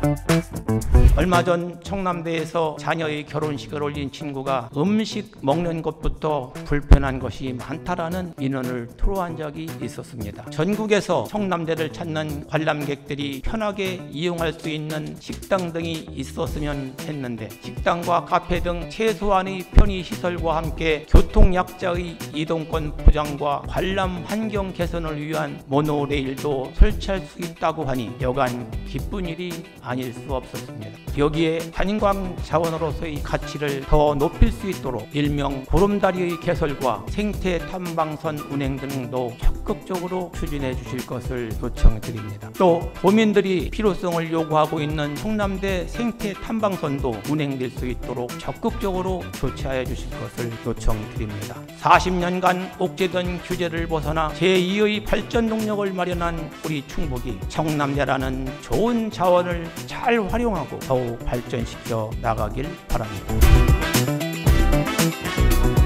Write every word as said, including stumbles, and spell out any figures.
얼마 전 청남대에서 자녀의 결혼식을 올린 친구가 음식 먹는 것부터 불편한 것이 많다라는 민원을 토로한 적이 있었습니다. 전국에서 청남대를 찾는 관람객들이 편하게 이용할 수 있는 식당 등이 있었으면 했는데, 식당과 카페 등 최소한의 편의시설과 함께 교통약자의 이동권 보장과 관람 환경 개선을 위한 모노레일도 설치할 수 있다고 하니 여간 기쁜 일이 아닐 수 없었습니다. 여기에 관광 자원으로서의 가치를 더 높일 수 있도록 일명 보름다리의 개설과 생태 탐방선 운행 등도 적극적으로 추진해 주실 것을 요청드립니다. 또 도민들이 필요성을 요구하고 있는 청남대 생태 탐방선도 운행될 수 있도록 적극적으로 조치하여 주실 것을 요청드립니다. 사십 년간 옥죄던 규제를 벗어나 제이의 발전 동력을 마련한 우리 충북이 청남대라는 좋은 자원을 잘 활용하고 더욱 발전시켜 나가길 바랍니다.